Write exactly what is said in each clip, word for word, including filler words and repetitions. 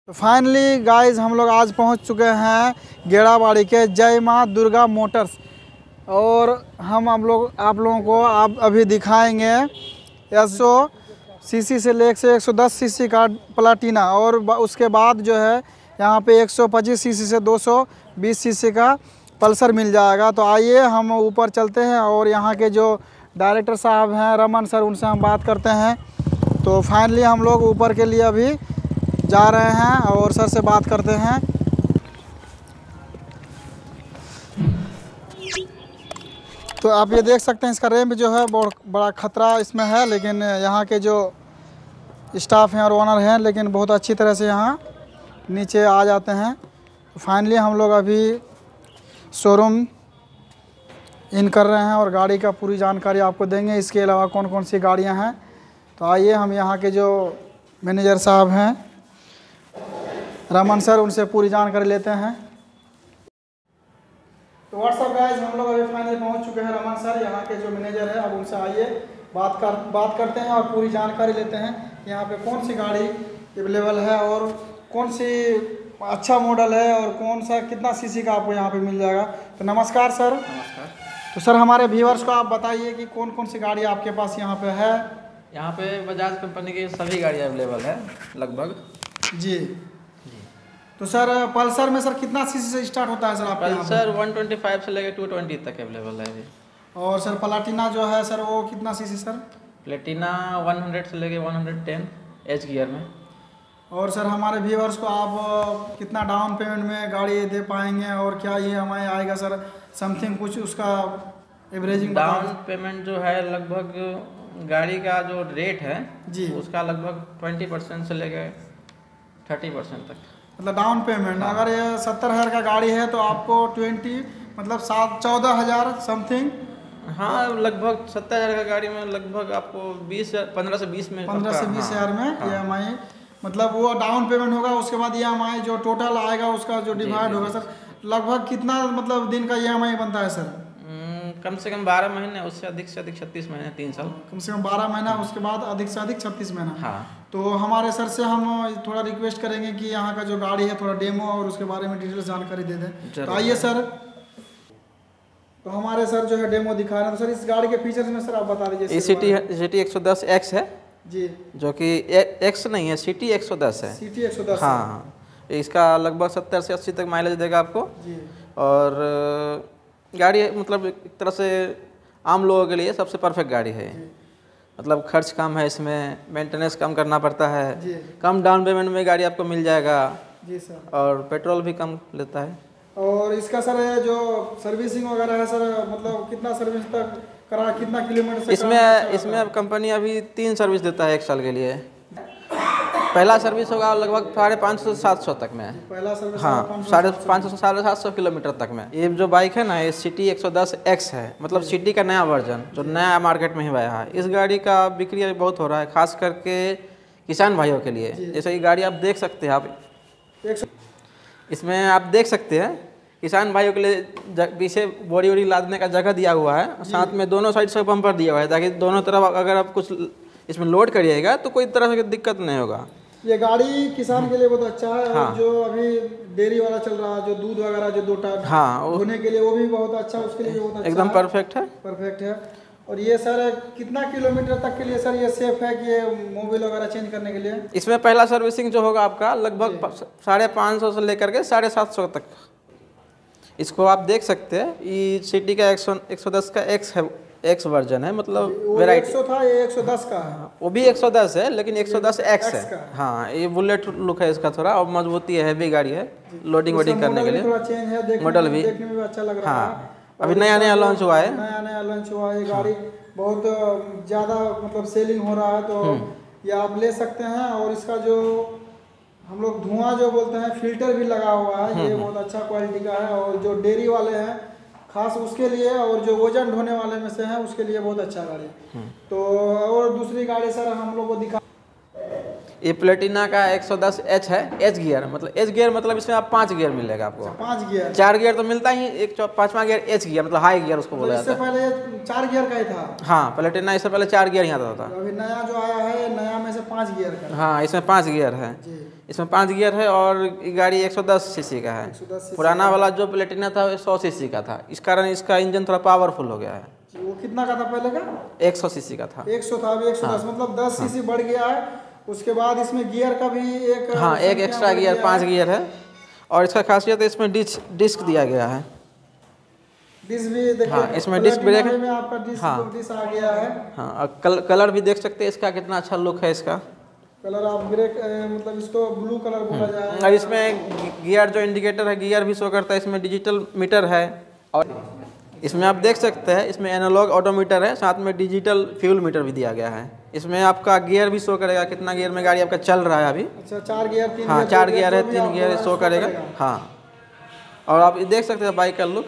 तो finally guys हम लोग आज पहुंच चुके हैं गेड़ाबाड़ी के जय माँ दुर्गा मोटर्स और हम हम लोग आप लोगों को आप अभी दिखाएंगे एक सौ सीसी से लेकर से एक सौ दस सीसी का प्लाटिना और उसके बाद जो है यहाँ पे एक सौ पच्चीस सीसी से दो सौ बीस सीसी का पल्सर मिल जाएगा। तो आइए हम ऊपर चलते हैं और यहाँ के जो डायरेक्टर साहब हैं रमन सर, उनसे हम बात करते हैं। तो फाइनली हम लोग ऊपर के लिए अभी जा रहे हैं और सर से बात करते हैं। तो आप ये देख सकते हैं इसका रैंप जो है बहुत बड़ा खतरा इसमें है, लेकिन यहाँ के जो स्टाफ हैं और ओनर हैं लेकिन बहुत अच्छी तरह से यहाँ नीचे आ जाते हैं। तो फाइनली हम लोग अभी शोरूम इन कर रहे हैं और गाड़ी का पूरी जानकारी आपको देंगे, इसके अलावा कौन कौन सी गाड़ियाँ हैं। तो आइए हम यहाँ के जो मैनेजर साहब हैं रमन सर, उनसे पूरी जानकारी लेते हैं। तो व्हाट्सअप गाइस, हम लोग अभी फाइनली पहुंच चुके हैं रमन सर, यहाँ के जो मैनेजर है। अब उनसे आइए बात कर बात करते हैं और पूरी जानकारी लेते हैं कि यहाँ पे कौन सी गाड़ी अवेलेबल है और कौन सी अच्छा मॉडल है और कौन सा कितना सीसी का आपको यहाँ पे मिल जाएगा। तो नमस्कार सर। नमस्कार। तो सर हमारे व्यूअर्स को आप बताइए कि कौन कौन सी गाड़ी आपके पास यहाँ पे है। यहाँ पे बजाज कंपनी की सभी गाड़ियाँ अवेलेबल है लगभग। जी जी तो सर पल्सर में सर कितना सीसी से स्टार्ट होता है सर आपके यहाँ पे? पल्सर एक सौ पच्चीस से लेकर दो सौ बीस तक अवेलेबल है अभी। और सर प्लाटिना जो है सर वो कितना सीसी सर? प्लेटिना सौ से लेकर एक सौ दस एच गियर में। और सर हमारे व्यूअर्स को आप कितना डाउन पेमेंट में गाड़ी दे पाएंगे और क्या ये हमारे आएगा सर समथिंग कुछ उसका एवरेजिंग? डाउन पेमेंट जो है लगभग गाड़ी का जो रेट है जी उसका लगभग ट्वेंटी परसेंट से लेकर थर्टी परसेंट तक, मतलब डाउन पेमेंट। हाँ। अगर ये सत्तर हज़ार का गाड़ी है तो आपको ट्वेंटी मतलब सात चौदह हज़ार समथिंग। हाँ लगभग सत्तर हज़ार का गाड़ी में लगभग आपको बीस पंद्रह से बीस में पंद्रह से बीस हज़ार में ई एम आई मतलब वो डाउन पेमेंट होगा। उसके बाद ई एम आई जो टोटल आएगा उसका जो डिवाइड होगा सर लगभग कितना मतलब दिन का ई एम आई बनता है सर? कम से कम बारह महीने, उससे अधिक से अधिक छत्तीस महीने, तीन साल। कम से कम बारह महीना, उसके बाद अधिक से अधिक छत्तीस महीना। हाँ। तो हमारे सर से हम थोड़ा रिक्वेस्ट करेंगे कि यहाँ का जो गाड़ी है थोड़ा डेमो और उसके बारे में डिटेल्स जानकारी दे दें। तो आइए सर, तो हमारे सर जो है डेमो दिखा रहे हैं। तो सर इस गाड़ी के फीचर्स में सर आप बता दीजिए। सिटी सिटी एक सौ दस एक्स है जी, जो कि एक्स नहीं है, सिटी एक सौ दस है। सिटी एक सौ दस। हाँ, इसका लगभग सत्तर से अस्सी तक माइलेज देगा आपको जी। और गाड़ी मतलब एक तरह से आम लोगों के लिए सबसे परफेक्ट गाड़ी है। मतलब खर्च कम है इसमें, मेंटेनेंस कम करना पड़ता है जी। कम डाउन पेमेंट में गाड़ी आपको मिल जाएगा जी सर। और पेट्रोल भी कम लेता है। और इसका सर जो सर्विसिंग वगैरह है सर मतलब कितना सर्विस तक करा, कितना किलोमीटर से इसमें इसमें अब कंपनी अभी तीन सर्विस देता है एक साल के लिए। पहला सर्विस होगा लगभग साढ़े पाँच सौ सात सौ तक में। पहला सर्विस हाँ साढ़े पाँच सौ साढ़े सात सौ किलोमीटर तक में। ये जो बाइक है ना ये सिटी एक सौ दस एक्स है, मतलब सिटी का नया वर्जन जो नया मार्केट में ही आया है। इस गाड़ी का बिक्री अभी बहुत हो रहा है, खास करके किसान भाइयों के लिए। जैसे ये गाड़ी आप देख सकते हैं, आप इसमें आप देख सकते हैं किसान भाइयों के लिए पीछे बोरी वोरी लादने का जगह दिया हुआ है, साथ में दोनों साइड से बम्पर दिया हुआ है ताकि दोनों तरफ अगर आप कुछ इसमें लोड करिएगा तो कोई तरह की दिक्कत नहीं होगा। ये गाड़ी किसान के लिए बहुत अच्छा है। हाँ। और जो अभी डेयरी वाला चल रहा है जो दूध वगैरह जो दो टाइम हाँ धोने के लिए वो भी बहुत अच्छा, उसके लिए बहुत अच्छा एकदम परफेक्ट है परफेक्ट है। और ये सर कितना किलोमीटर तक के लिए सर ये सेफ है कि ये मोबिल वगैरह चेंज करने के लिए? इसमें पहला सर्विसिंग जो होगा आपका लगभग साढ़े पाँच सौ से लेकर के साढ़े सात सौ तक। इसको आप देख सकते हैं, ये सिटी का एक सौ एक सौ दस का एक्स है, एक्स वर्जन है, मतलब वेराइटी। एक सौ था ये एक सौ दस का है। वो भी एक सौ दस है लेकिन एक सौ दस एक्स है। हाँ ये बुलेट लुक है इसका थोड़ा, और मजबूती है, हैवी गाड़ी है लोडिंग वोडिंग करने के लिए। थोड़ा चेंज है, देखने मॉडल भी देखने में भी अच्छा लग रहा है। हाँ अभी नया नया लॉन्च हुआ है, नया नया लॉन्च हुआ है। गाड़ी बहुत ज़्यादा मतलब सेलिंग हो रहा है, तो ये आप ले सकते हैं। और इसका जो हम लोग धुआं जो बोलते हैं फिल्टर भी लगा हुआ है, ये बहुत अच्छा क्वालिटी का है। और जो डेयरी वाले हैं खास उसके लिए, और जो वजन ढोने वाले में से है उसके लिए बहुत अच्छा गाड़ी है। तो और दूसरी गाड़ी सर हम लोग को दिखा, ये प्लेटिना का एक सौ दस एच है, एच गियर मतलब एच गियर मतलब इसमें आप पांच गियर मिलेगा आपको। पांच गियर, चार गियर तो मिलता ही, एक पांचवा गियर एच गियर मतलब हाई गियर उसको बोला जाता है। इससे पहले चार गियर का ही था। हाँ प्लेटिना इससे पहले चार गियर ही आता था। अभी नया जो आया है नया में से पांच गियर का। हाँ इसमें पांच गियर है। इसमें पाँच गियर है और ये गाड़ी एक सौ दस सीसी का है। एक सौ दस पुराना वाला जो प्लेटिना था वो सौ सीसी का था, इस कारण इसका इंजन थोड़ा पावरफुल हो गया है। वो कितना का था पहले का? एक सौ सीसी का था। एक सौ था, अभी एक सौ दस, मतलब दस सीसी बढ़ गया है। उसके बाद इसमें गियर का भी एक हाँ एक एक्स्ट्रा गियर, पाँच गियर है। और इसका खासियत है इसमें डिस्क डिस्क दिया गया है। डिस्क भी देखिए, हाँ इसमें डिस्क ब्रेक में आपका डिस्क हाँ डिस्क आ गया है। हाँ और कल, कलर भी देख सकते हैं इसका कितना अच्छा लुक है इसका। कलर आप ब्रेक मतलब इसको ब्लू कलर बोला जाए। और इसमें गियर जो इंडिकेटर है गियर भी शो करता है, इसमें डिजिटल मीटर है। और इसमें आप देख सकते हैं इसमें एनालॉग ऑटोमीटर है, साथ में डिजिटल फ्यूल मीटर भी दिया गया है। इसमें आपका गियर भी शो करेगा कितना गियर में गाड़ी आपका चल रहा है अभी। अच्छा चार गियर तीन हाँ गियर, चार दो गियर है, जो भी तीन आप गियर बोला शो करेगा। हाँ और आप देख सकते हैं बाइक का लुक,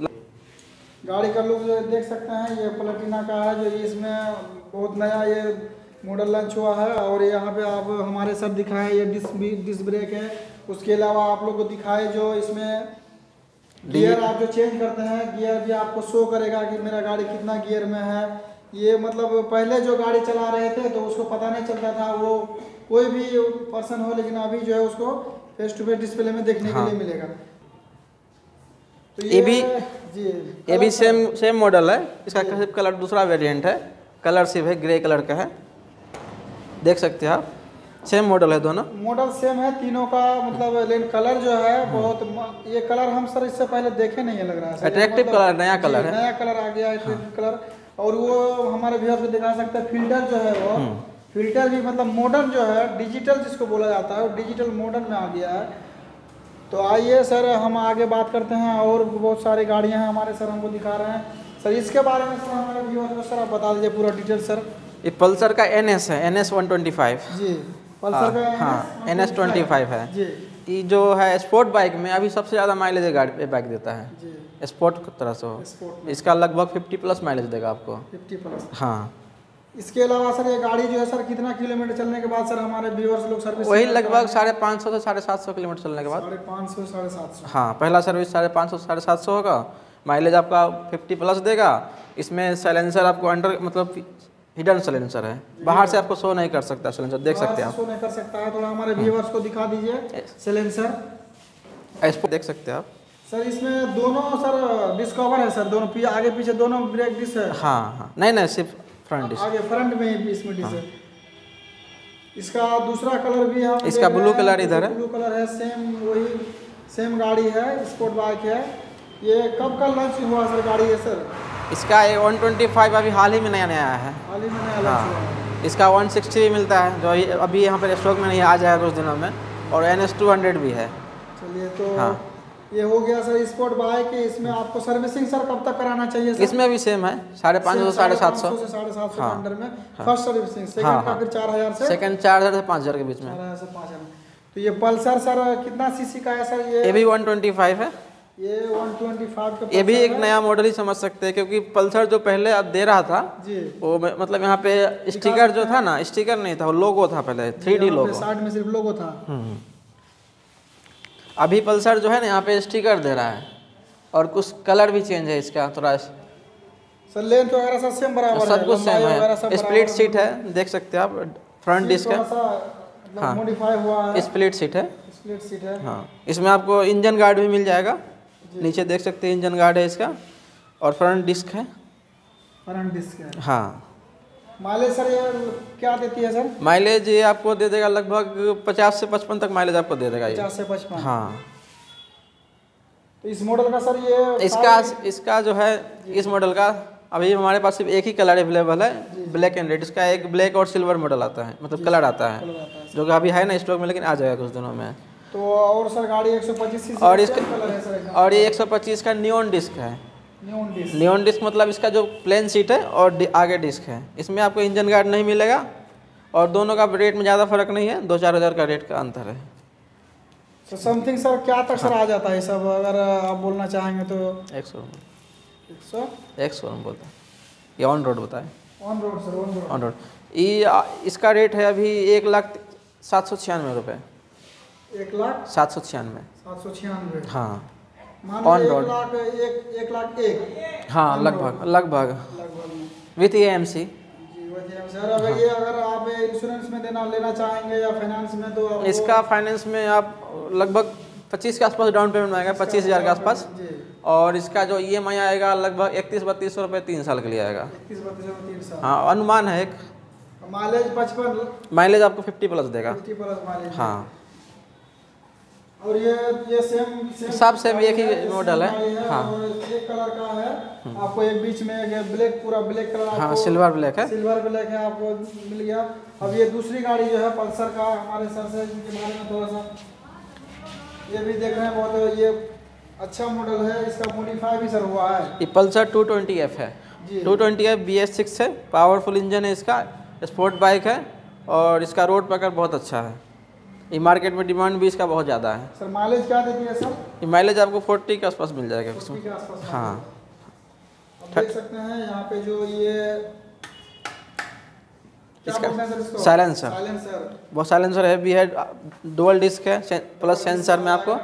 गाड़ी का लुक जो देख सकते हैं ये प्लेटिना का है, जो इसमें बहुत नया ये मॉडल लॉन्च हुआ है। और यहाँ पे आप हमारे सर दिखाए ये डिस्क भी डिस्क ब्रेक है। उसके अलावा आप लोग को दिखाए जो इसमें गियर आप जो चेंज करते हैं, गियर भी आपको शो करेगा कि मेरा गाड़ी कितना गियर में है। ये मतलब पहले जो गाड़ी चला रहे थे तो उसको पता नहीं चलता था, वो कोई भी पर्सन हो, लेकिन अभी जो है उसको फेस टू फेस डिस्प्ले में देखने हाँ। के लिए मिलेगा। तो ये भी जी ये भी सेम सेम मॉडल है, इसका सिर्फ कलर दूसरा वेरिएंट है, कलर सिर्फ है ग्रे कलर का है, देख सकते हैं आप। सेम मॉडल है दोनों, मॉडल सेम है तीनों का, मतलब लेकिन कलर जो है बहुत म- ये कलर हम सर इससे पहले देखे नहीं है, लग रहा है अट्रैक्टिव मतलब, कलर, नया जी, कलर है। नया कलर आ गया है अट्रैक्टिव कलर। और वो हमारे व्यूअर को दिखा सकते हैं फिल्टर जो है वो फिल्टर भी मतलब मॉडर्न जो है डिजिटल जिसको बोला जाता है वो डिजिटल मॉडर्न में आ गया है। तो आइए सर हम आगे बात करते हैं, और बहुत सारी गाड़ियाँ हैं हमारे सर हमको दिखा रहे हैं। सर इसके बारे में सर हमारे व्यूअर को सर आप बता दीजिए पूरा डिटेल सर। ये पल्सर का एन एस है, N S one twenty five. जी पल्सर का हाँ एन एस ट्वेंटी फाइव है। जी ये जो है स्पोर्ट बाइक में अभी सबसे ज़्यादा माइलेज गाड़ी बाइक देता है, जी स्पोर्ट की तरह से हो। स्पोर्ट इसका लगभग फिफ्टी प्लस माइलेज देगा आपको। Fifty plus. हाँ इसके अलावा सर ये गाड़ी जो है सर कितना किलोमीटर चलने के बाद सर हमारे व्यूअर्स लोग सर्विस वही लगभग साढ़े पाँच सौ से साढ़े सात सौ किलोमीटर चलने के बाद। साढ़े पाँच सौ साढ़े सात सौ हाँ पहला सर्विस साढ़े पाँच सौ साढ़े सात सौ होगा, माइलेज आपका फिफ्टी प्लस देगा। इसमें साइलेंसर आपको अंडर मतलब हिडन साइलेंसर है, बाहर से आपको शो नहीं कर सकता साइलेंसर, देख सकते हैं आप। शो नहीं कर सकता है, थोड़ा हमारे व्यूअर्स को दिखा दीजिए साइलेंसर। इसको देख सकते हैं आप। सर इसमें दोनों सर डिस्कवर है सर, दोनों पी, आगे पीछे दोनों ब्रेक डिस्क है। हाँ हाँ नहीं नहीं सिर्फ फ्रंट डिस्क। आगे फ्रंट में ही इसमें डिस्क है। इसका दूसरा कलर भी हम इसका देख रहे ब्लू हैं, कलर इधर है। ब्लू कलर है, सेम वही सेम गाड़ी है, स्पोर्ट बाइक है। ये कब का लॉन्च हुआ सर गाड़ी है सर? इसका ये वन ट्वेंटी फाइव अभी हाल ही में नया नया आया है। हाल ही में नया लॉन्च हुआ है। हाँ इसका वन सिक्सटी भी मिलता है जो ये- अभी यहाँ पर स्टॉक में नहीं, आ जाएगा कुछ दिनों में। और एन एस टू हंड्रेड भी है। चलिए तो हाँ। ये हो गया सर स्पोर्ट बाइक। इसमें आपको सर्विसिंग सर कब तक कराना चाहिए सर? इसमें भी सेम है, साढ़े पाँच सौ साढ़े सात सौ। से साढ़े सात सौ हाँ। के अंडर में फर्स्ट सर्विसिंग, सेकंड हाँ, का हाँ। फिर चार हजार से सेकंड चार हज़ार से पाँच हज़ार के बीच में। चार हजार से पाँच हजार। तो ये पल्सर सर कितना सीसी का है सर? ये ये भी वन ट्वेंटी फाइव है। ये वन ट्वेंटी फाइव का ये भी पल्सर एक है। नया मॉडल ही समझ सकते हैं, क्योंकि पल्सर जो पहले अब दे रहा था जी वो म- मतलब यहाँ पे स्टिकर जो था ना, स्टिकर नहीं था, वो लोगो था पहले, थ्री डी यहाँ पे लोगो। साइड में सिर्फ लोगो था। अभी पल्सर जो है ना यहाँ पे स्टिकर दे रहा है, और कुछ कलर भी चेंज है इसका थोड़ा। सर लेंथ वगैरह सब सेम बराबर है, सब कुछ लंबाई सेम वगैरह सब है। स्प्लिट बराबर सीट है, देख सकते हैं आप, फ्रंट डिस्क है, हाँ। मॉडिफाई हुआ है, स्प्लिट सीट है। स्प्लिट सीट है। हाँ इसमें आपको इंजन गार्ड भी मिल जाएगा, नीचे देख सकते हैं इंजन गार्ड है इसका, और फ्रंट डिस्क है। फ्रंट डिस्क है। हाँ माइलेज सर ये क्या देती है सर? माइलेज ये आपको दे देगा लगभग पचास से पचपन तक माइलेज आपको दे देगा ये। पचास से पचपन। हाँ तो इस मॉडल का सर ये इसका इसका जो है इस मॉडल का अभी हमारे पास सिर्फ एक ही कलर अवेलेबल है, ब्लैक एंड रेड। इसका एक ब्लैक और सिल्वर मॉडल आता है, मतलब कलर आता है, कलर आता है। जो कि अभी है ना स्टॉक में, लेकिन आ जाएगा कुछ दिनों में। तो और सर गाड़ी एक सौ पच्चीस सीसी और का इसका सेम कलर है सर एकदम। और ये एक सौ पच्चीस का नियॉन डिस्क है। Neon disc. नियॉन डिस्क मतलब इसका जो प्लेन सीट है और डि- आगे डिस्क है। इसमें आपको इंजन गार्ड नहीं मिलेगा, और दोनों का रेट में ज़्यादा फर्क नहीं है, दो चार हज़ार का रेट का अंतर है। तो समथिंग सर क्या तक सर आ जाता है सब, अगर आप बोलना चाहेंगे तो? एक सौ एक सौ एक सौ हम बोलते हैं, ये ऑन रोड बताए, on road sir, on road. On road. ये आ, इसका रेट है अभी एक लाख सात सौ छियानवे रुपये। एक लाख सात सौ छियानवे सात सौ छियानवे। हाँ मान On लीजिए road। एक लाख एक एक लाख एक हाँ लगभग लगभग लगभग में। With A M C. जी वही हम सर, अगर ये अगर आप इंश्योरेंस में देना लेना चाहेंगे या फाइनेंस में तो आपको इसका फाइनेंस में आप लगभग पच्चीस के आसपास डाउन पेमेंट में आएगा, पच्चीस हज़ार के आसपास। जी और इसका जो ई एम आई आएगा लगभग इकतीस बत्तीस सौ रुपये तीन साल के लिए आएगा। इक्कीस बत्तीस सौ तीन साल। हाँ, अनुमान है एक। माइलेज पचपन, माइलेज आपको फिफ्टी प्लस देगा। Fifty plus mileage. हाँ, और ये ये सेम सेम सब सेम एक ही सेम मॉडल है। गाड़ी हाँ। और एक कलर का है आपको, एक बीच में एक ब्लैक, पूरा ब्लैक कलर आपको, हाँ, सिल्वर ब्लैक है। सिल्वर ब्लैक है आपको मिल गया। अब ये दूसरी गाड़ी जो है पल्सर का, हमारे सर से इनके बारे में थोड़ा सा ये भी देख रहे हैं, बहुत ये अच्छा मॉडल है, इसका मॉडिफाई भी सर हुआ है। ये पल्सर टू ट्वेंटी एफ है। जी two twenty F B S six है, पावरफुल इंजन है इसका, स्पोर्ट बाइक है और इसका रोड पकड़ बहुत अच्छा है। ये मार्केट में डिमांड भी इसका बहुत ज़्यादा है। सर माइलेज क्या देती है सर? ये माइलेज आपको फोर्टी के आसपास मिल जाएगा चालीस इसमें। के आसपास। हाँ, अब देख सकते हैं यहाँ पे जो ये क्या इसका बोलते हैं सर इसको? साइलेंसर। साइलेंसर। वो साइलेंसर है भी है, डुअल डिस्क है, से- प्लस सेंसर में आपको।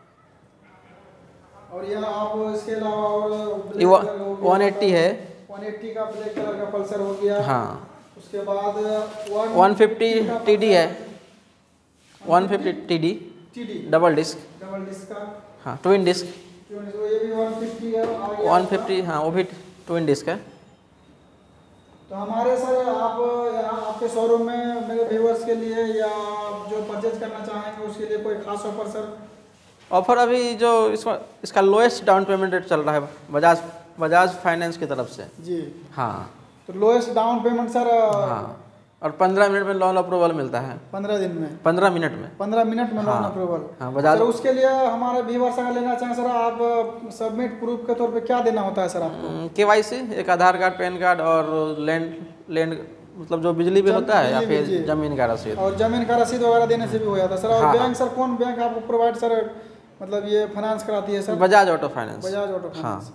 और यह आप इसके अलावा और ये ब्लैक कलर हो गया, वन एट्टी है। वन एट्टी का ब्लैक कलर का पल्सर हो गया। हाँ, उसके बाद वन फिफ्टी टी डी है, one fifty T D TD double disc. Double disc का, हाँ, ट्विन डिस्क तो ये भी वन फिफ्टी है। आगे वन आपका- फिफ्टी हाँ, वो भी ट्विन डिस्क है। तो हमारे सर आप यहाँ आपके शोरूम में मेरे व्यूअर्स के लिए या जो परचेज करना चाहेंगे उसके लिए कोई खास ऑफर सर? ऑफर अभी जो इसका इसका लोएस्ट डाउन पेमेंट रेट चल रहा है बजाज बजाज फाइनेंस की तरफ से। जी, हाँ तो लोएस्ट डाउन पेमेंट सर हाँ, और पंद्रह मिनट में लोन अप्रूवल मिलता है। पंद्रह दिन में, पंद्रह मिनट में पंद्रह मिनट में लोन हाँ, अप्रूवल। हाँ, बजाज। सर उसके लिए हमारे व्यूअर्स अगर लेना चाहें सर, आप सबमिट प्रूफ के तौर पे क्या देना होता है सर आपको? के वाई सी, एक आधार कार्ड, पैन कार्ड और लैंड लैंड मतलब जो बिजली बिल जम- होता है या बिजली बिल, फिर जी। जमीन का रसीद। और जमीन का रसीद वगैरह देने से भी हो जाता है सर। और हाँ, बैंक सर, कौन बैंक आपको प्रोवाइड सर मतलब ये फाइनेंस कराती है sir? Bajaj auto finance. Bajaj auto हाँ, फाइनेंस।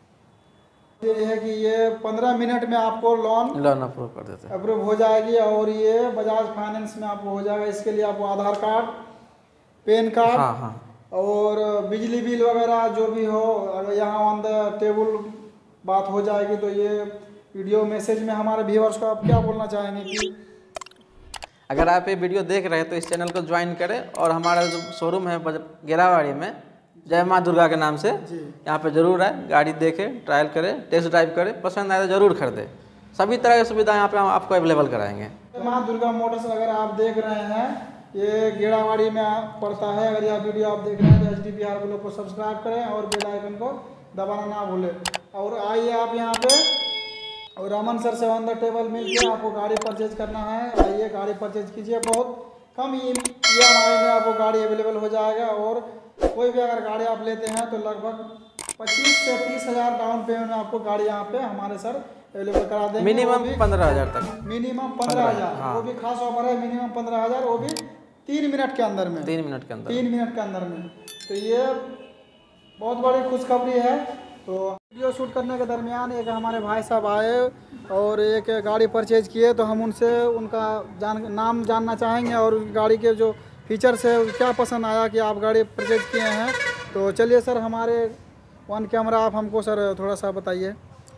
ये है कि ये पंद्रह मिनट में आपको लोन लोन अप्रूव कर देते हैं। अप्रूव हो जाएगी और ये बजाज फाइनेंस में आपको हो जाएगा। इसके लिए आपको आधार कार्ड, पैन कार्ड हाँ हाँ, और बिजली बिल वगैरह जो भी हो, अगर यहाँ ऑन द टेबल बात हो जाएगी। तो ये वीडियो मैसेज में हमारे व्यूअर्स को आप क्या बोलना चाहेंगे कि अगर आप ये वीडियो देख रहे हैं तो इस चैनल को ज्वाइन करें और हमारा जो शोरूम है बज- गेरावाड़ी में, जय माँ दुर्गा के नाम से, जी यहाँ पे जरूर आए, गाड़ी देखें, ट्रायल करें, टेस्ट ड्राइव करें, पसंद आए तो जरूर खरीदें। सभी तरह की सुविधा यहाँ पे हम आपको अवेलेबल कराएंगे। माँ दुर्गा मोटर्स अगर आप देख रहे हैं, ये गेड़ावाड़ी में आप पड़ता है। अगर यह वीडियो आप देख रहे हैं तो एच डी बिहार ब्लॉग को सब्सक्राइब करें और बेल आइकन को दबाना ना भूलें। और आइए आप यहाँ पे, और रमन सर से ऑन द टेबल मिलकर आपको गाड़ी परचेज करना है, आइए गाड़ी परचेज कीजिए। बहुत कम ई एम आई में आपको गाड़ी अवेलेबल हो जाएगा। और कोई भी अगर गाड़ी आप लेते हैं तो लगभग पच्चीस से तीस हज़ार डाउन पेमेंट में आपको गाड़ी यहाँ पे हमारे सर अवेलेबल करा देंगे। मिनिमम पंद्रह हज़ार तक। मिनिमम पंद्रह हज़ार हाँ। वो भी खास ऑफर है। मिनिमम पंद्रह हज़ार वो भी तीन मिनट के अंदर में, तीन मिनट के अंदर। तीन मिनट के अंदर में। तो ये बहुत बड़ी खुशखबरी है। तो वीडियो शूट करने के दरमियान एक हमारे भाई साहब आए और एक गाड़ी परचेज किए, तो हम उनसे उनका जान नाम जानना चाहेंगे और गाड़ी के जो फीचर्स है क्या पसंद आया कि आप गाड़ी परचेज किए हैं। तो चलिए सर, हमारे वन कैमरा आप हमको सर थोड़ा सा बताइए।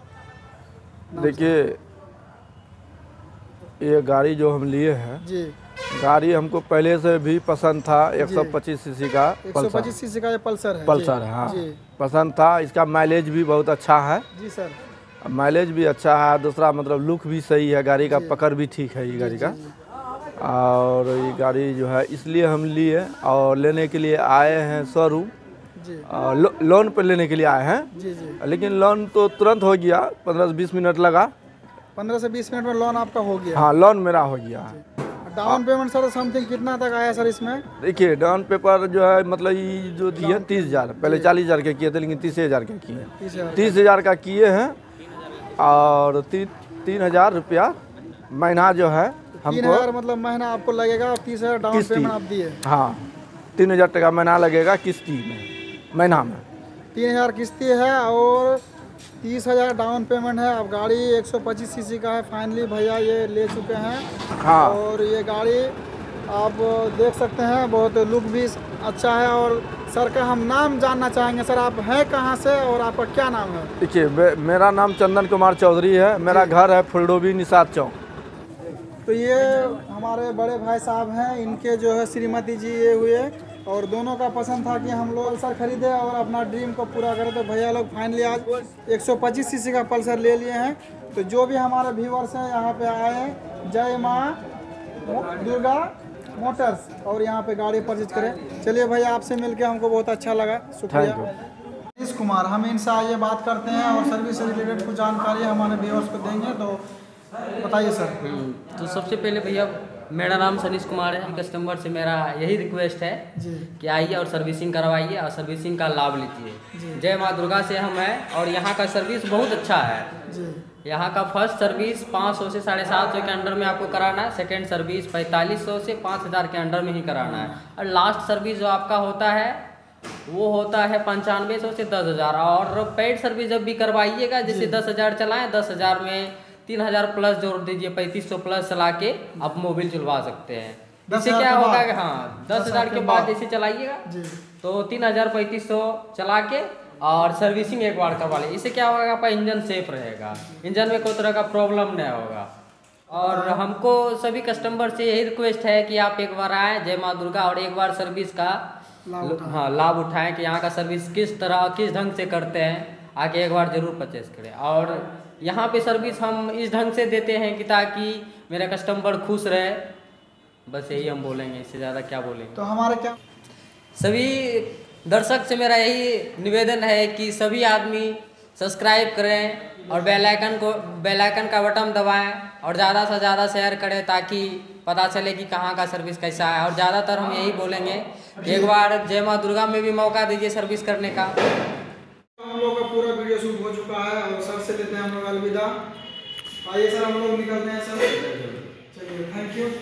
देखिए, ये गाड़ी जो हम लिए हैं, जी, गाड़ी हमको पहले से भी पसंद था। एक सौ पच्चीस सीसी का एक सौ पल्सर पच्चीस सीसी का ये पल्सर है। पल्सर जी, है, हाँ, जी पसंद था। इसका माइलेज भी बहुत अच्छा है, जी सर। माइलेज भी अच्छा है। दूसरा मतलब लुक भी सही है, गाड़ी का पकड़ भी ठीक है ये गाड़ी का। और ये गाड़ी जो है इसलिए हम लिए और लेने के लिए आए हैं शोरूम। जी और लो, लोन पर लेने के लिए आए हैं, जी जी लेकिन लोन तो तुरंत हो गया, पंद्रह से बीस मिनट लगा। पंद्रह से बीस मिनट में लोन आपका हो गया। हाँ, लोन मेरा हो गया है। डाउन पेमेंट सर समथिंग कितना तक आया सर इसमें? देखिए, डाउन पेपर जो है मतलब ये जो दिए तीस हज़ार, पहले चालीस हज़ार के किए थे, लेकिन तीस हज़ार के किए हैं। तीस हजार तीस हज़ार का किए हैं और तीन तीन हज़ार रुपया महीना जो है तीन हमको। हजार मतलब महीना आपको लगेगा और तीस हजार डाउन किस्ती। पेमेंट आप दिए। हाँ, तीन हज़ार टका महीना लगेगा किस्ती में, महीना में। तीन हजार किस्ती है और तीस हजार डाउन पेमेंट है। अब गाड़ी एक सौ पच्चीस सीसी का है। फाइनली भैया ये ले चुके हैं। हाँ, और ये गाड़ी आप देख सकते हैं, बहुत लुक भी अच्छा है। और सर का हम नाम जानना चाहेंगे। सर आप हैं कहाँ से और आपका क्या नाम है? देखिए, मे- मेरा नाम चंदन कुमार चौधरी है। मेरा घर है फुलडोबी निषाद चौक। तो ये हमारे बड़े भाई साहब हैं, इनके जो है श्रीमती जी ये हुए, और दोनों का पसंद था कि हम लोग पल्सर खरीदे और अपना ड्रीम को पूरा करें। तो भैया लोग फाइनली आज एक सौ पच्चीस सीसी का पल्सर ले लिए हैं। तो जो भी हमारे व्यूवर्स हैं यहाँ पे आए हैं, जय माँ दुर्गा मोटर्स, और यहाँ पे गाड़ी परचेज करें। चलिए भैया, आपसे मिलके हमको बहुत अच्छा लगा, शुक्रिया। मनीष कुमार, हम इनसे आइए बात करते हैं और सर्विस से रिलेटेड कुछ जानकारी हमारे व्यूअर्स को देंगे। तो बताइए सर। तो सबसे पहले भैया, मेरा नाम सनीश कुमार है। कस्टमर से मेरा यही रिक्वेस्ट है जी कि आइए और सर्विसिंग करवाइए और सर्विसिंग का लाभ लीजिए। जय माँ दुर्गा से हम हैं और यहाँ का सर्विस बहुत अच्छा है जी। यहाँ का फर्स्ट सर्विस पाँच सौ से साढ़े सात सौ के अंडर में आपको कराना है। सेकंड सर्विस पैंतालीस सौ से पाँच हज़ार के अंडर में ही कराना है। और लास्ट सर्विस जो आपका होता है वो होता है पंचानवे सौ से दस हज़ार। और पेड सर्विस जब भी करवाइएगा, जैसे दस हज़ार चलाएँ, दस हज़ार में तीन हज़ार प्लस जोड़ दीजिए, पैंतीस सौ प्लस चला के आप मोबिल चलवा सकते हैं। इससे क्या होगा कि हाँ दस हज़ार के बाद जैसे चलाइएगा तो तीन हज़ार पैंतीस सौ चला के और सर्विसिंग एक बार करवा लीजिए। इससे क्या होगा, आपका इंजन सेफ रहेगा, इंजन में कोई तरह का प्रॉब्लम नहीं होगा। और हमको सभी कस्टमर से यही रिक्वेस्ट है कि आप एक बार आएँ जय माँ दुर्गा और एक बार सर्विस का हाँ लाभ उठाएं कि यहाँ का सर्विस किस तरह किस ढंग से करते हैं। आके एक बार जरूर परचेस करें। और यहाँ पे सर्विस हम इस ढंग से देते हैं कि ताकि मेरा कस्टमर खुश रहे, बस यही हम बोलेंगे, इससे ज़्यादा क्या बोलेंगे। तो हमारे क्या सभी दर्शक से मेरा यही निवेदन है कि सभी आदमी सब्सक्राइब करें और बेल आइकन को बेल आइकन का बटन दबाएं और ज़्यादा से ज़्यादा शेयर करें ताकि पता चले कि कहाँ का सर्विस कैसा है। और ज़्यादातर हम यही बोलेंगे कि एक बार जय माँ दुर्गा में भी मौका दीजिए सर्विस करने का। हम लोग का पूरा वीडियो शूट हो चुका है और सर से लेते हैं हम लोग अलविदा। आइए सर, हम लोग निकलते हैं सर। चलिए, थैंक यू।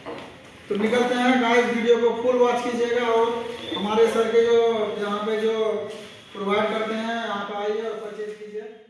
तो निकलते हैं गाइस, वीडियो को फुल वॉच कीजिएगा और हमारे सर के जो यहाँ पे जो प्रोवाइड करते हैं, यहाँ पे आइए और परचेज कीजिए।